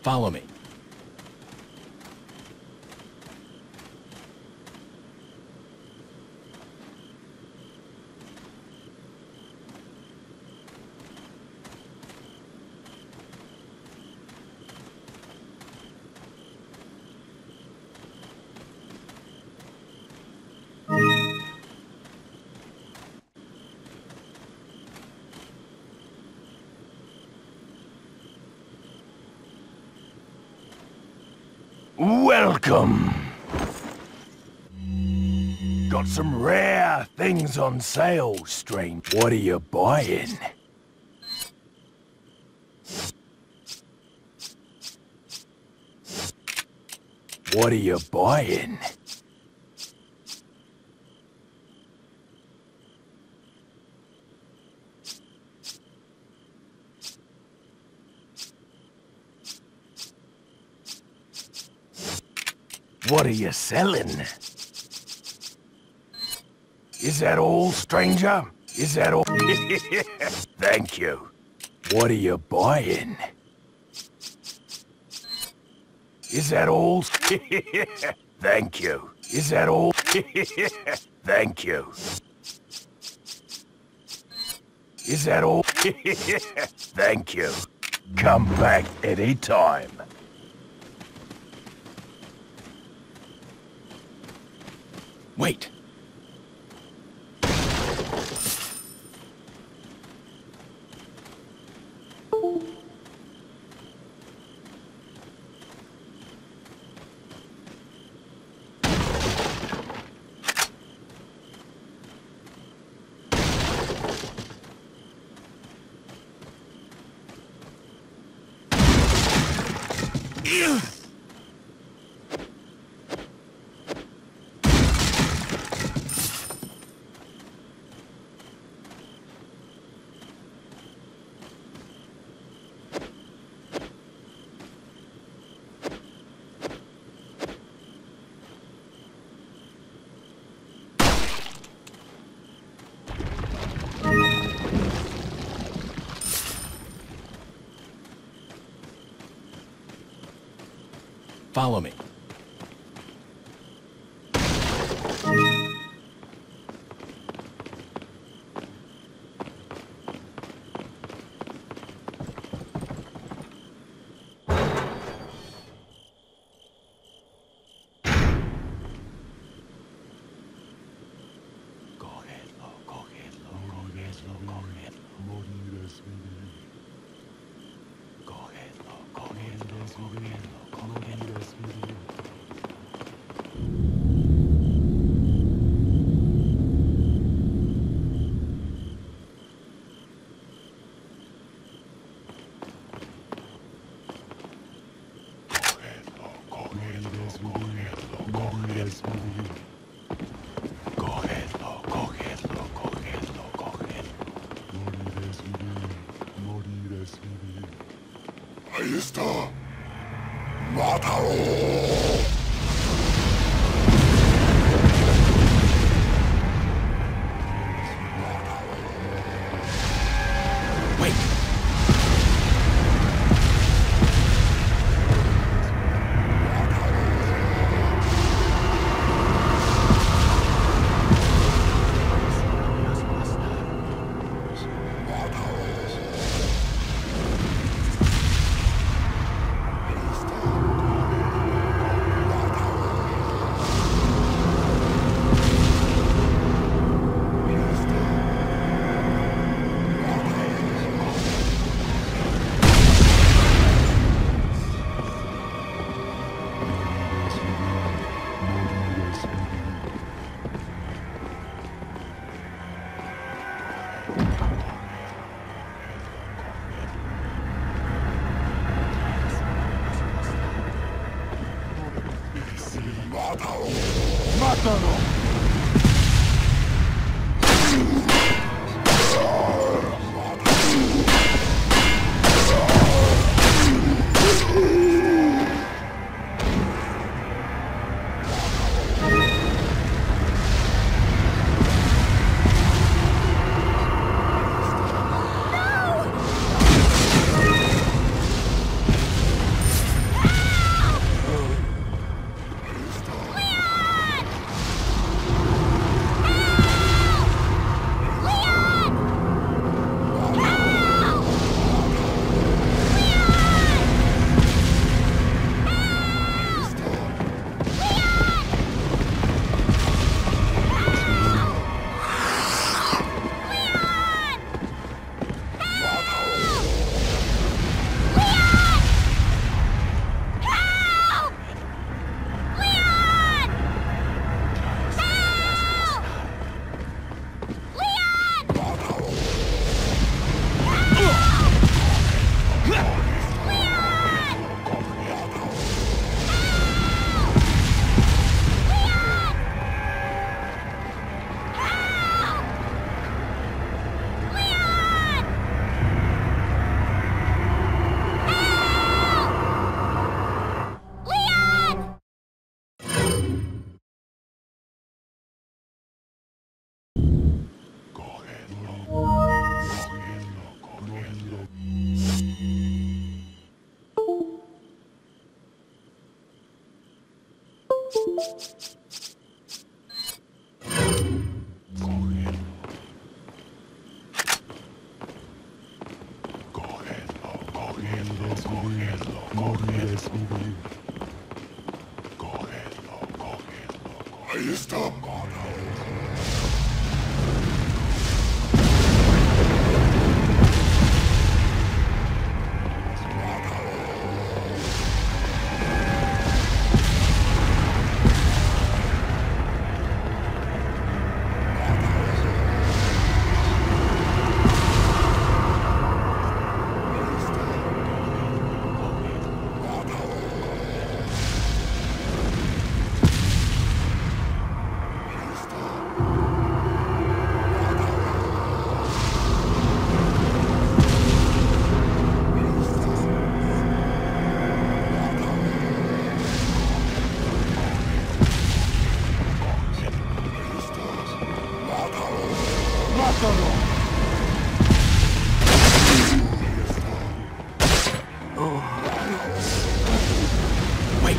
Follow me. Welcome. Got some rare things on sale, strange. What are you buying? What are you buying? What are you selling? Is that all, stranger? Is that all? Thank you. What are you buying? Is that all? Thank you. Is that all? Thank you. Is that all? Thank you. Come back anytime. Wait. Follow me. Ahí está. ¡Mátalo! Ahí está. Wait.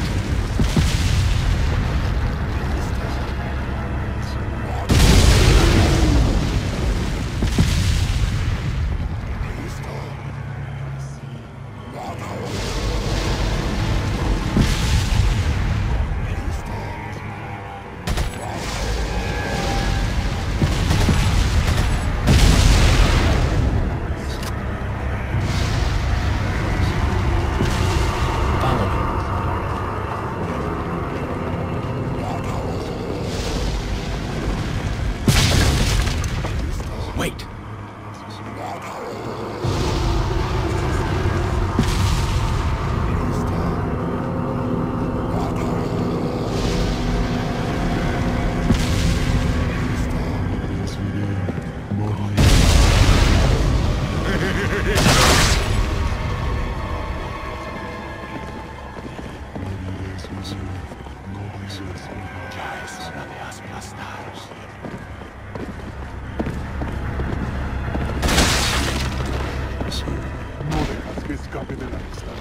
Follow me. Wait. No dejas que escape de la vista.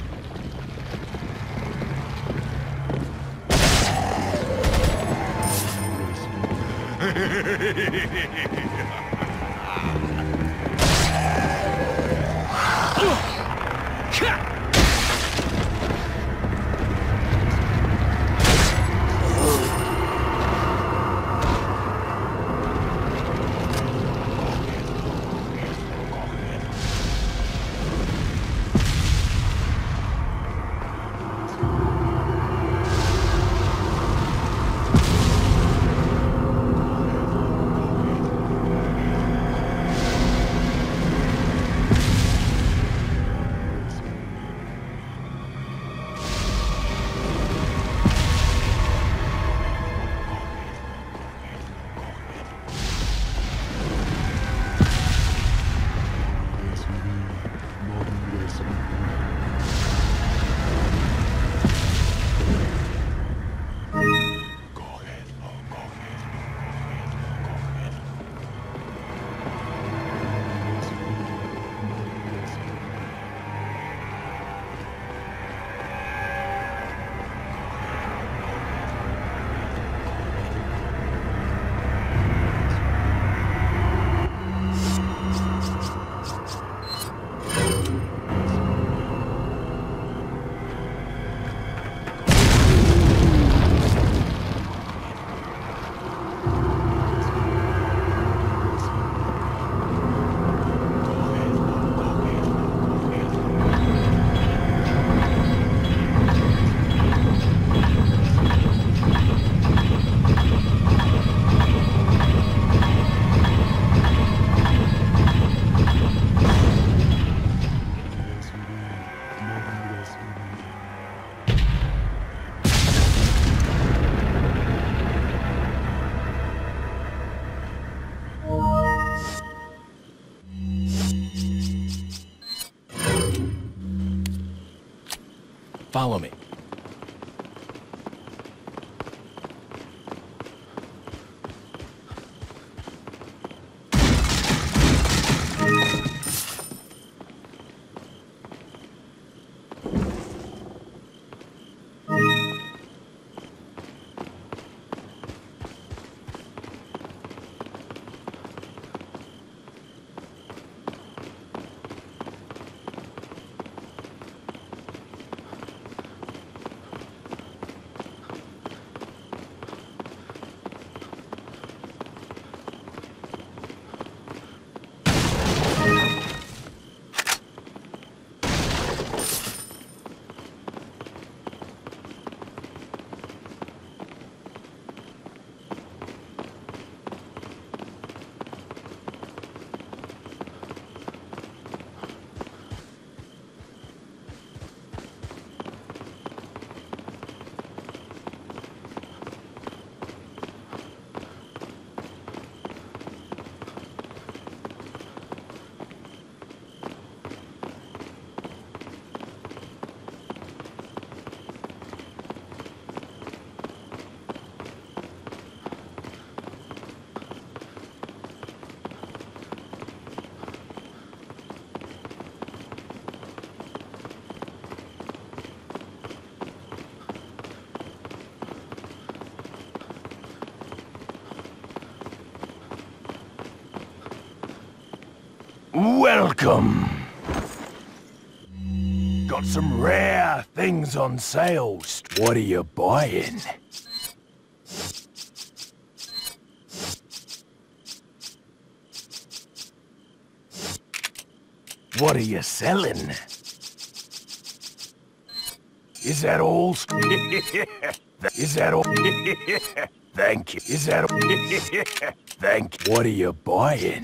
Follow me. Welcome. Got some rare things on sale. What are you buying? What are you selling? Is that all? Is that all? Thank you. Is that all? Thank you. What are you buying?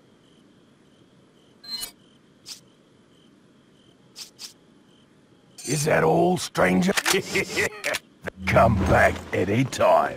Is that all, stranger? Come back any time.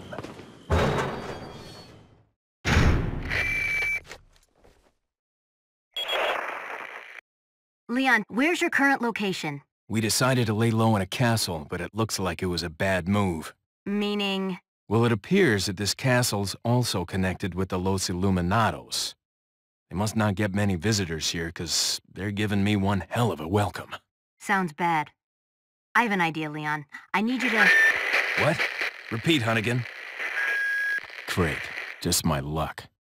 Leon, where's your current location? We decided to lay low in a castle, but it looks like it was a bad move. Meaning... Well, it appears that this castle's also connected with the Los Illuminados. They must not get many visitors here, 'cause they're giving me one hell of a welcome. Sounds bad. I have an idea, Leon. I need you to... What? Repeat, Hunnigan. Great. Just my luck.